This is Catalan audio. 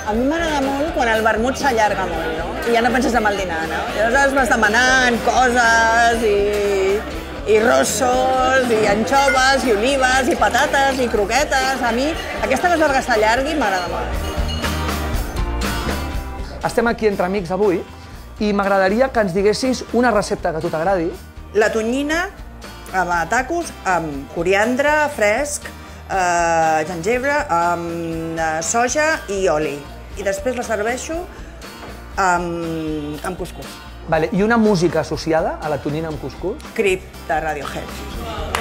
A mi m'agrada molt quan el vermut s'allarga molt, no? I ja no penses en el dinar, no? I aleshores vas demanant coses i rossos, i anxoves, i olives, i patates, i croquetes. A mi aquesta cosa que s'allargui m'agrada molt. Estem aquí entre amics avui i m'agradaria que ens diguessis una recepta que a tu t'agradi. La tonyina amb tacos, amb coriandre fresc, gengebre, amb soja i oli. I després la serveixo amb cuscús. Vale, i una música associada a la tonyina amb cuscús? Creep de Radiohead.